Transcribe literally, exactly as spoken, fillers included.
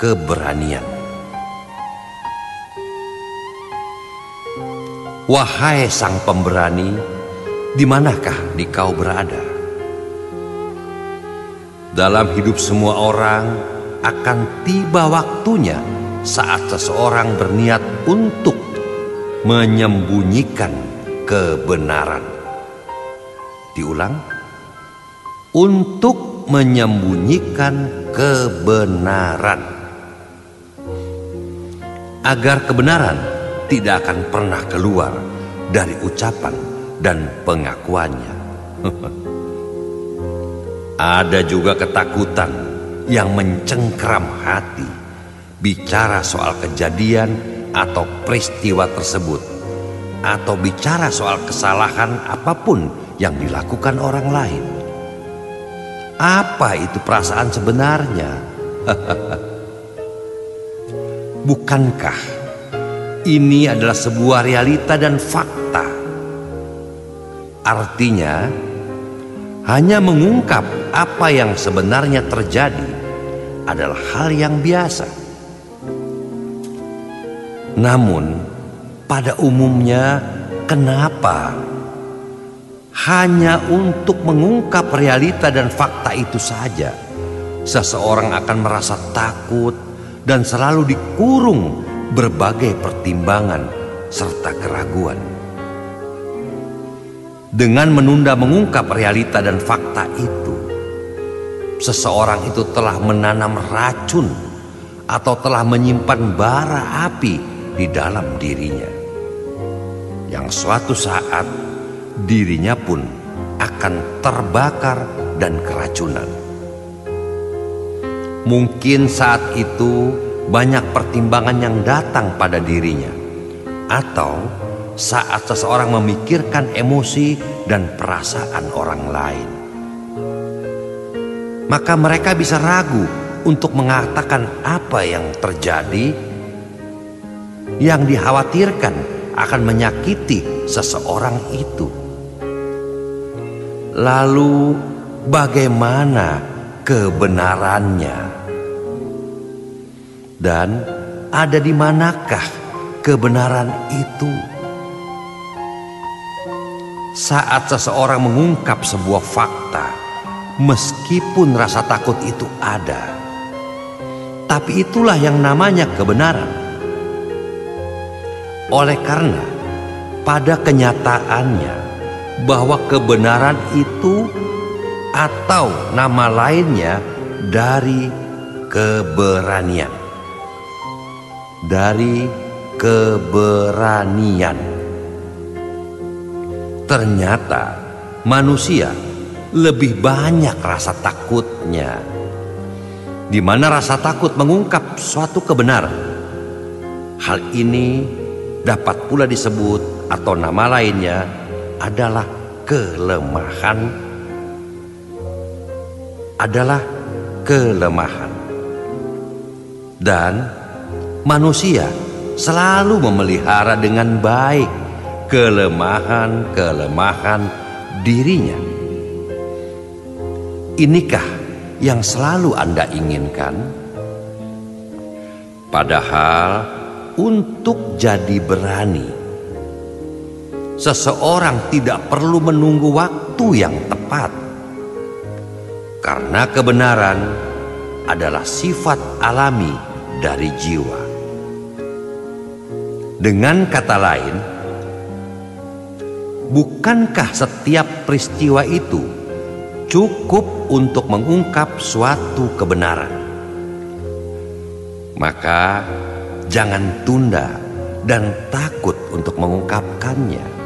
keberanian. Wahai sang pemberani, di manakah dikau berada? Dalam hidup semua orang akan tiba waktunya saat seseorang berniat untuk menyembunyikan kebenaran. Diulang, untuk menyembunyikan kebenaran, agar kebenaran tidak akan pernah keluar dari ucapan dan pengakuannya. Ada juga ketakutan yang mencengkram hati bicara soal kejadian atau peristiwa tersebut, atau bicara soal kesalahan apapun yang dilakukan orang lain. Apa itu perasaan sebenarnya? Bukankah ini adalah sebuah realita dan fakta? Artinya, hanya mengungkap apa yang sebenarnya terjadi adalah hal yang biasa. Namun, pada umumnya, kenapa hanya untuk mengungkap realita dan fakta itu saja seseorang akan merasa takut dan selalu dikurung berbagai pertimbangan serta keraguan? Dengan menunda mengungkap realita dan fakta itu, seseorang itu telah menanam racun atau telah menyimpan bara api di dalam dirinya, yang suatu saat dirinya pun akan terbakar dan keracunan. Mungkin saat itu banyak pertimbangan yang datang pada dirinya, atau saat seseorang memikirkan emosi dan perasaan orang lain, maka mereka bisa ragu untuk mengatakan apa yang terjadi yang dikhawatirkan akan menyakiti seseorang itu. Lalu bagaimana kebenarannya? Dan ada di manakah kebenaran itu? Saat seseorang mengungkap sebuah fakta, meskipun rasa takut itu ada, tapi itulah yang namanya kebenaran. Oleh karena pada kenyataannya bahwa kebenaran itu atau nama lainnya dari keberanian, dari keberanian. Ternyata manusia lebih banyak rasa takutnya, di mana rasa takut mengungkap suatu kebenaran. Hal ini dapat pula disebut atau nama lainnya adalah kelemahan, adalah kelemahan. Dan manusia selalu memelihara dengan baik kelemahan-kelemahan dirinya. Inikah yang selalu Anda inginkan? Padahal untuk jadi berani, seseorang tidak perlu menunggu waktu yang tepat, karena kebenaran adalah sifat alami dari jiwa. Dengan kata lain, bukankah setiap peristiwa itu cukup untuk mengungkap suatu kebenaran? Maka jangan tunda dan takut untuk mengungkapkannya.